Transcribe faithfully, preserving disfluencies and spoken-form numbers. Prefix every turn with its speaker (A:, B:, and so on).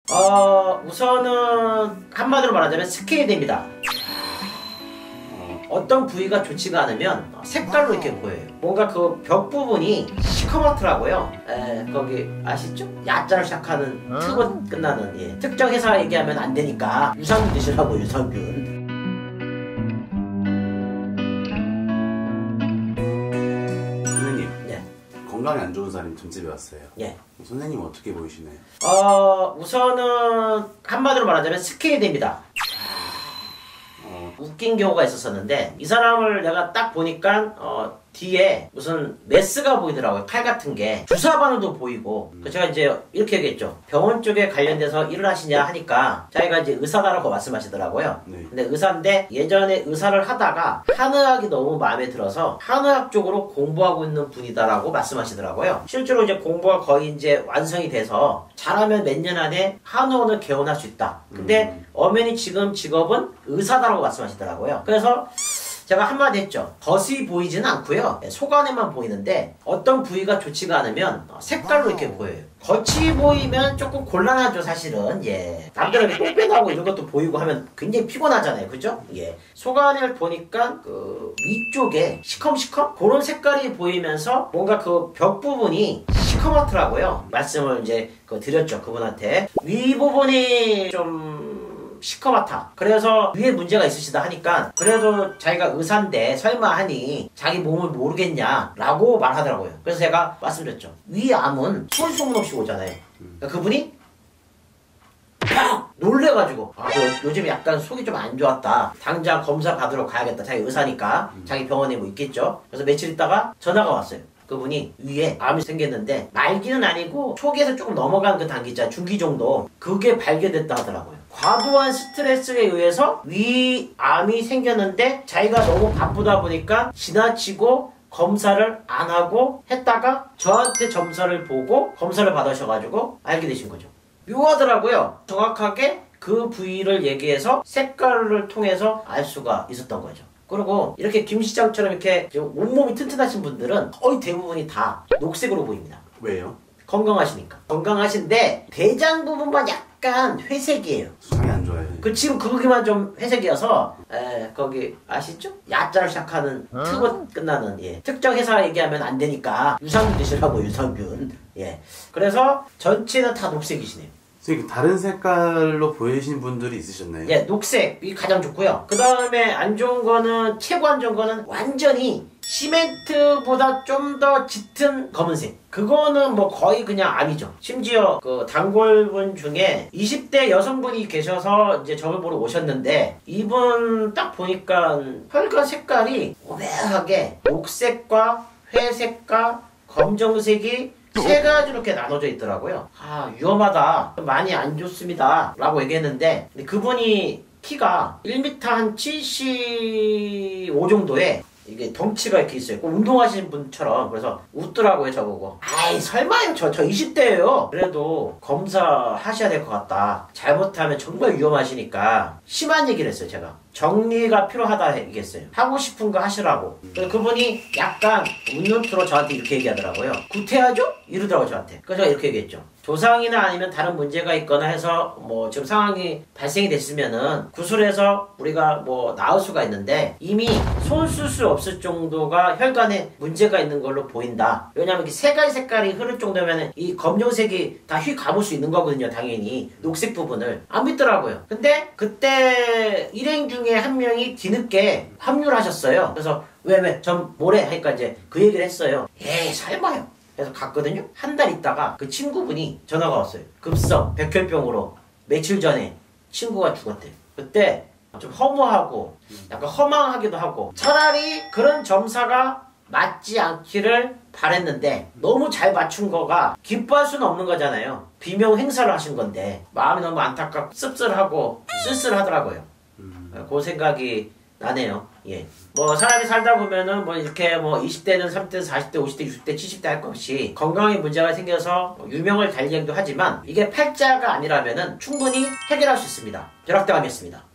A: 어, 우선은 한마디로 말하자면 스케일입니다. 어떤 부위가 좋지가 않으면 색깔로 이렇게 보여요. 뭔가 그 벽 부분이 시커멓더라고요. 에, 거기 아시죠? 야자로 시작하는 트고 끝나는 예. 특정 회사 얘기하면 안 되니까 유산균 드시라고. 유산균.
B: 선생님,
A: 예.
B: 건강에 안 좋은 사람이 점집에 왔어요.
A: 예.
B: 선생님은 어떻게 보이시나요?
A: 어, 우선은 한마디로 말하자면 스케일입니다. 웃긴 경우가 있었었는데 이 사람을 내가 딱 보니까 어, 뒤에 무슨 메스가 보이더라고요. 칼 같은 게 주사 바늘도 보이고. 음. 제가 이제 이렇게 얘기했죠. 병원 쪽에 관련돼서 일을 하시냐 하니까 자기가 이제 의사다라고 말씀하시더라고요. 네. 근데 의사인데 예전에 의사를 하다가 한의학이 너무 마음에 들어서 한의학 쪽으로 공부하고 있는 분이다라고 말씀하시더라고요. 실제로 이제 공부가 거의 이제 완성이 돼서 잘하면 몇 년 안에 한의원을 개원할 수 있다. 근데 음. 엄연히 지금 직업은 의사다라고 말씀하시더라고요. 그래서 제가 한마디 했죠. 겉이 보이지는 않고요. 속 안에만 보이는데 어떤 부위가 좋지가 않으면 색깔로 이렇게 보여요. 겉이 보이면 조금 곤란하죠, 사실은. 예. 남들은 똥배도 하고 이런 것도 보이고 하면 굉장히 피곤하잖아요. 그죠? 예. 속 안을 보니까 그 위쪽에 시컴시컴 그런 색깔이 보이면서 뭔가 그 벽 부분이 시커멓더라고요. 말씀을 이제 그 드렸죠, 그분한테. 위 부분이 좀 시커멓다. 그래서 위에 문제가 있으시다 하니까 그래도 자기가 의사인데 설마 하니 자기 몸을 모르겠냐 라고 말하더라고요. 그래서 제가 말씀드렸죠. 위암은 소리 소문 없이 오잖아요. 그러니까 그분이 팍! 놀래가지고 아, 요즘 약간 속이 좀 안 좋았다. 당장 검사 받으러 가야겠다. 자기 의사니까 자기 병원에 뭐 있겠죠. 그래서 며칠 있다가 전화가 왔어요. 그분이 위에 암이 생겼는데 말기는 아니고 초기에서 조금 넘어간 그 단계 있잖아요. 중기 정도. 그게 발견됐다 하더라고요. 과도한 스트레스에 의해서 위암이 생겼는데 자기가 너무 바쁘다 보니까 지나치고 검사를 안 하고 했다가 저한테 점사를 보고 검사를 받으셔가지고 알게 되신 거죠. 묘하더라고요. 정확하게 그 부위를 얘기해서 색깔을 통해서 알 수가 있었던 거죠. 그리고 이렇게 김 시장처럼 이렇게 온몸이 튼튼하신 분들은 거의 대부분이 다 녹색으로 보입니다.
B: 왜요?
A: 건강하시니까. 건강하신데 대장 부분만 약간 회색이에요.
B: 수상이 안 좋아요.
A: 그 지금 거기만 좀 회색이어서 에, 거기 아시죠? 야자로 시작하는 트고 끝나는 예. 특정 회사 얘기하면 안 되니까 유산균 드시라고. 유산균. 예. 그래서 전체는 다 녹색이시네요.
B: 선생님, 다른 색깔로 보이신 분들이 있으셨나요?
A: 예, 녹색이 가장 좋고요. 그 다음에 안 좋은 거는, 최고 안 좋은 거는 완전히 시멘트보다 좀 더 짙은 검은색. 그거는 뭐 거의 그냥 암이죠. 심지어 그 단골분 중에 이십 대 여성분이 계셔서 이제 저를 보러 오셨는데 이분 딱 보니까 혈관 색깔이 오묘하게 녹색과 회색과 검정색이 세 가지로 이렇게 나눠져 있더라고요. 아, 위험하다. 많이 안 좋습니다. 라고 얘기했는데, 그분이 키가 일 미터 한 칠십오 정도에 이게 덩치가 이렇게 있어요. 운동하시는 분처럼. 그래서 웃더라고요, 저보고. 아이, 설마요. 저, 저 이십 대예요. 그래도 검사하셔야 될 것 같다. 잘못하면 정말 위험하시니까 심한 얘기를 했어요, 제가. 정리가 필요하다 얘기했어요. 하고 싶은 거 하시라고. 그래서 그분이 약간 웃는 투로 저한테 이렇게 얘기하더라고요. 구태하죠? 이러더라고요, 저한테. 그래서 제가 이렇게 얘기했죠. 조상이나 아니면 다른 문제가 있거나 해서 뭐 지금 상황이 발생이 됐으면은 구술해서 우리가 뭐 나을 수가 있는데 이미 손 쓸 수 없을 정도가 혈관에 문제가 있는 걸로 보인다. 왜냐면 이렇게 세 가지 색깔이 흐를 정도면은 이 검정색이 다 휘 감을 수 있는 거거든요, 당연히. 녹색 부분을. 안 믿더라고요. 근데 그때 일행 중에 한 명이 뒤늦게 합류를 하셨어요. 그래서 왜 왜 전 뭐래 하니까 이제 그 얘기를 했어요. 에이, 설마요. 그래서 갔거든요. 한 달 있다가 그 친구분이 전화가 왔어요. 급성 백혈병으로 며칠 전에 친구가 죽었대요. 그때 좀 허무하고 약간 허망하기도 하고 차라리 그런 점사가 맞지 않기를 바랬는데 너무 잘 맞춘 거가 기뻐할 수는 없는 거잖아요. 비명 행사를 하신 건데 마음이 너무 안타깝고 씁쓸하고 쓸쓸하더라고요. 그 생각이 나네요. 예. 뭐 사람이 살다 보면은 뭐 이렇게 뭐 이십 대든 삼십 대, 사십 대, 오십 대, 육십 대, 칠십 대 할 것 없이 건강에 문제가 생겨서 유명을 달리기도 하지만 이게 팔자가 아니라면은 충분히 해결할 수 있습니다. 벼락대감이었습니다.